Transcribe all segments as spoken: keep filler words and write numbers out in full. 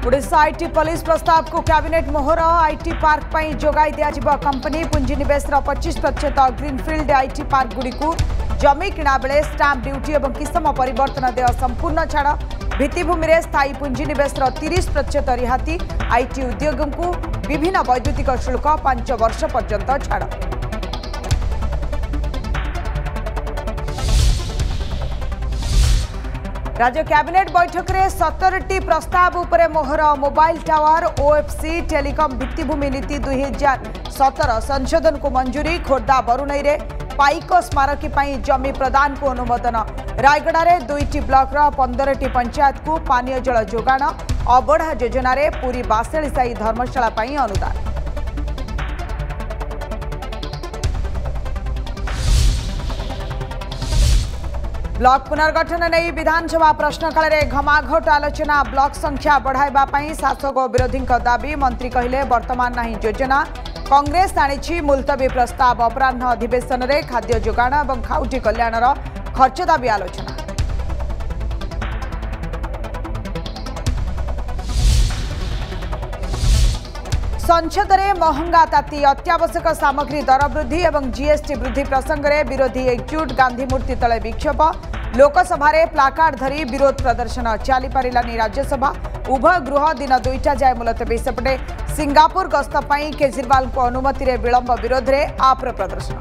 Odisha IT police प्रस्ताव को cabinet मोहर आईटी पार्क पर जोगाई दिया कंपनी पुंजीनिवेश पच्चीस प्रतिशत ग्रीनफिल्ड आईटी पार्क गुड़ी को जमी किणा बेले स्टाम्प ड्यूटी और किसम परिवर्तन देय संपूर्ण छाड़ भित्तिभूमि में स्थायी पुंजीनिवेश तीस प्रतिशत रिहाती आईटी उद्योग को विभिन्न वैद्युतिक शुल्क पांच वर्ष पर्यंत छाड़। राज्य कैबिनेट बैठक में सतर टी प्रस्ताव उपरे मोहर मोबाइल टावर ओएफसी टेलीकॉम भित्तिभूमि नीति दुई हजार सतर संशोधन को मंजूरी खोर्धा बरुणई रे पाइक स्मारकी पई जमी प्रदान को अनुमोदन रायगड़ा रे दुईटी ब्लॉक रा पंद्रह टी पंचायत को पानीय जल जोगाण अबढ़ा योजना रे पूरी बासेलिसाई धर्मशाला पई अनुदान। ब्लॉक पुनर्गठन नहीं विधानसभा प्रश्नकाल में घमाघोट आलोचना ब्लॉक संख्या बढ़ाइबा पई शासक और विरोधी दाबी मंत्री कहले वर्तमान नहीं योजना कांग्रेस आनी मुलतवी प्रस्ताव अपराह्न अधिवेशन में खाद्य जोगाण और खाउटी कल्याणर खर्च दाबी आलोचना। संसद में महंगा ताती अत्यावश्यक सामग्री दर वृद्धि और जीएसटी वृद्धि प्रसंग में विरोधी एकजुट गांधी मूर्ति तले विक्षोभ लोकसभा प्लाकार्ड धरी विरोध प्रदर्शन चली पारानी राज्यसभा उभय गृह दिन दुईटा जाए मुलतवी सेपटे सिंगापुर गस्त पर केजरीवाल को अनुमति रे विलंब विरोध में आप्र प्रदर्शन।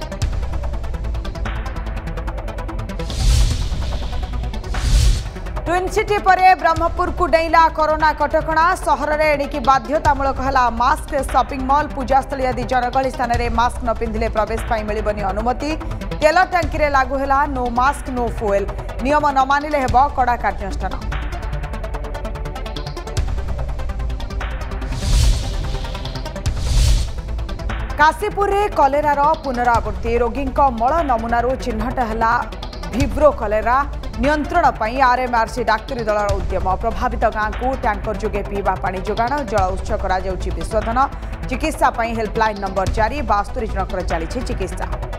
ट्विन सिटी परे ब्रह्मपुर को डेला कोरोना कटकणा सहर में एणिकी बाध्यतामूलक है मास्क शॉपिंग मॉल पूजास्थली आदि जनगहली स्थान में मास्क न पिंधिले प्रवेश पर मिलबनी अनुमति तेल टांकी रे लागू है नो मास्क नो फुएल नियम न मानिले हेब कड़ा कार्यानुष्ठान। काशीपुर रे कलेरार पुनरावृत्ति रोगी मल नमूनारू चिन्हट है भिब्रो कलेरा नियंत्रण पर आरएमआरसी डाक्तरी दल उद्यम प्रभावित गांव को टैंकर जोगे पीवा पानी जोगाण जल उत्स कर विशोधन चिकित्सा हेल्पलाइन नंबर जारी बास्तरी जनकर चली चिकित्सा।